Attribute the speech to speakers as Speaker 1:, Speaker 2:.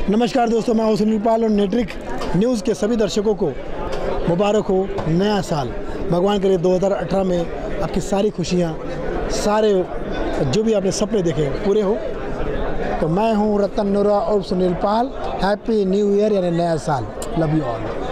Speaker 1: नमस्कार दोस्तों, मैं हूं सुनील पाल और नेट्रिक न्यूज़ के सभी दर्शकों को मुबारक हो नया साल। भगवान करे 2018 में आपकी सारी खुशियां, सारे जो भी आपने सपने देखे पूरे हो। तो मैं हूं रतन नोरा और Sunil Pal. Happy new year यानी नया साल। Love you all.